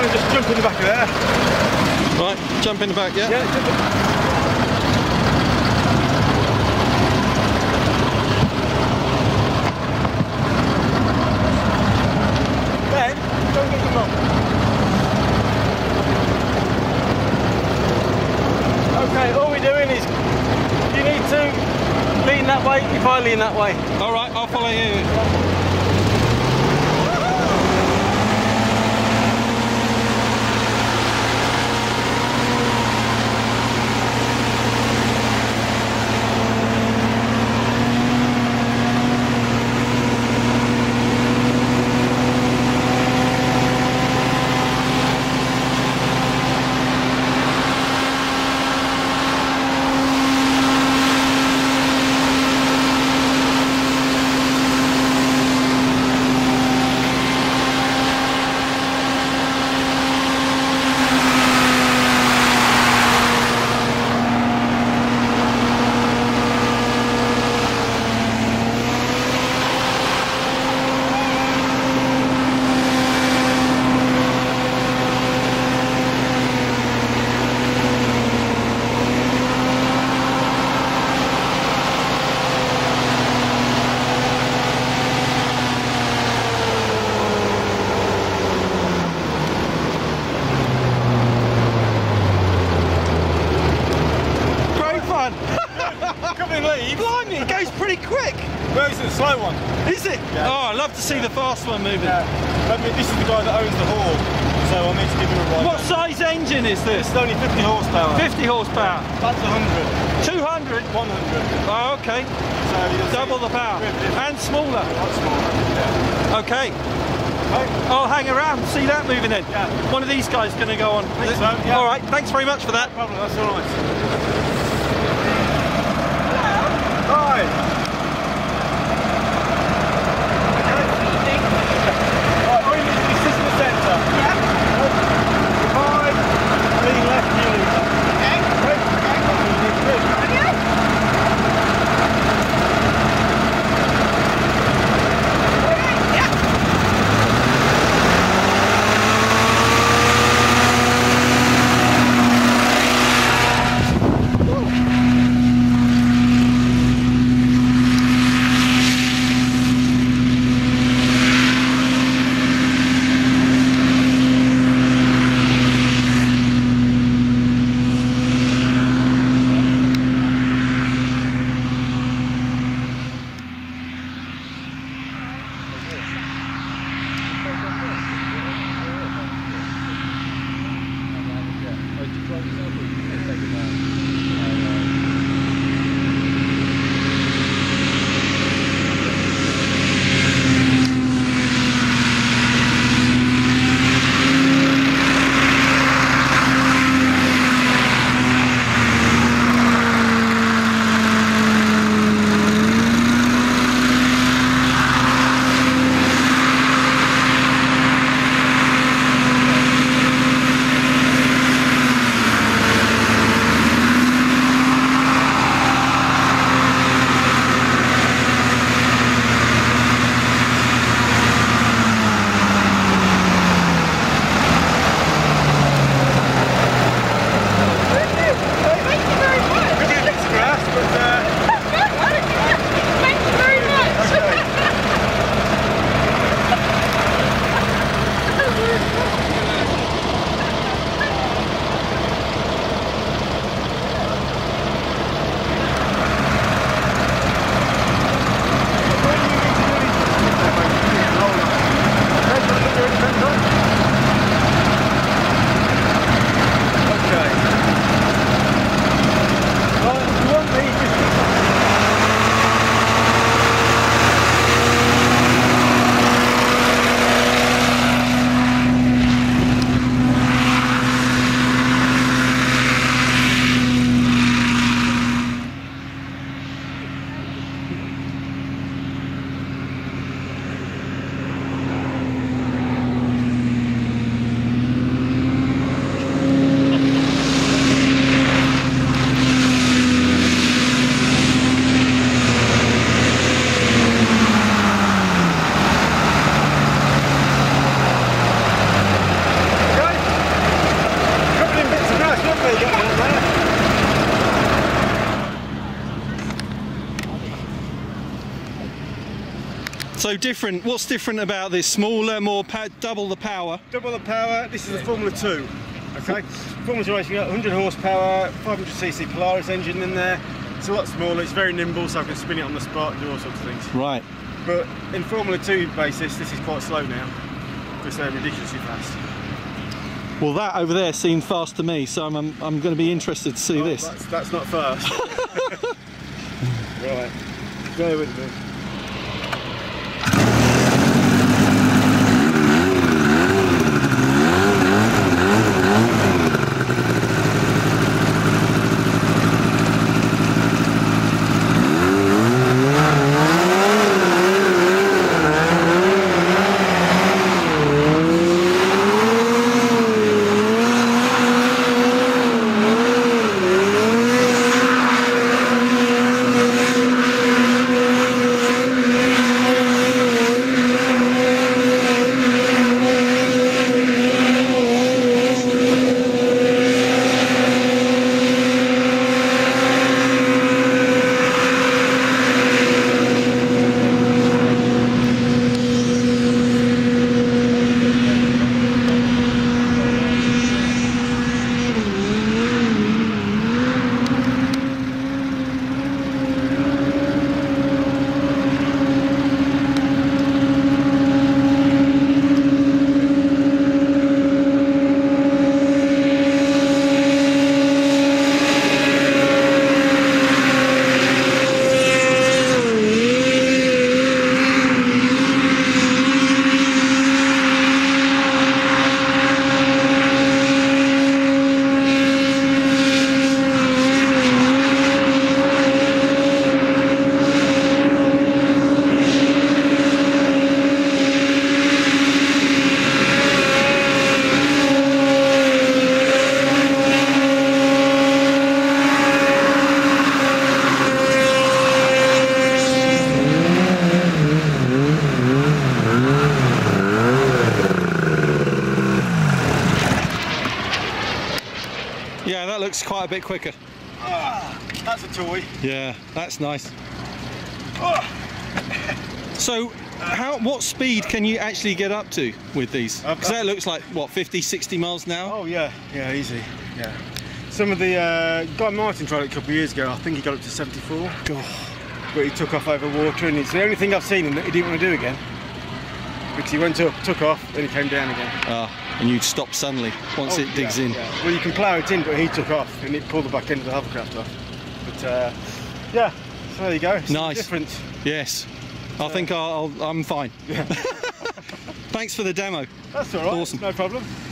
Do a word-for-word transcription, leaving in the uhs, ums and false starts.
to just jump in the back of there. Right, jump in the back, yeah? Yeah, jump in. Then, don't get your mum. Okay, all we're doing is, you need to lean that way if I lean that way. Alright, I'll follow you. Blimey, it goes pretty quick. Well, it's a slow one. Is it? Yeah. Oh, I love to see the fast one moving. Yeah. I mean, this is the guy that owns the hall, so I need to give him a ride. What size engine is this? It's only fifty horsepower. fifty horsepower. Yeah. That's one hundred. two hundred? one hundred. Oh, okay. So double the power. And smaller. Much smaller. Yeah. Okay. Okay. I'll hang around, see that moving in. Yeah. One of these guys going to go on. I think so, yeah. All right, thanks very much for that. No problem, that's all right. Right. So different. What's different about this? Smaller, more pa double the power. Double the power. This is a Formula two. Okay. Formula two racing, got one hundred horsepower, five hundred c c Polaris engine in there. It's a lot smaller. It's very nimble, so I can spin it on the spot and do all sorts of things. Right. But in Formula two basis, this is quite slow now because they're ridiculously fast. Well, that over there seemed fast to me, so I'm I'm, I'm going to be interested to see Oh, this. That's, that's not fast. Right. Bear with me. Yeah, that looks quite a bit quicker. Oh, that's a toy. Yeah, that's nice. Oh. So, how what speed can you actually get up to with these? Uh, Because that looks like, what, fifty, sixty miles an hour? Oh yeah, yeah, easy. Yeah. Some of the uh, Guy Martin tried it a couple of years ago. I think he got up to seventy-four. God. But he took off over water, and it's the only thing I've seen him that he didn't want to do again. Because he went up, took off, then he came down again. Ah, and you'd stop suddenly once Oh, it digs yeah, in. Yeah. Well, you can plough it in, but he took off, and it pulled the back end of the hovercraft off. But uh, yeah, so there you go. It's Nice. Different. Yes. I think I'll, I'll, I'm fine. Yeah. Thanks for the demo. That's all right. Awesome. No problem.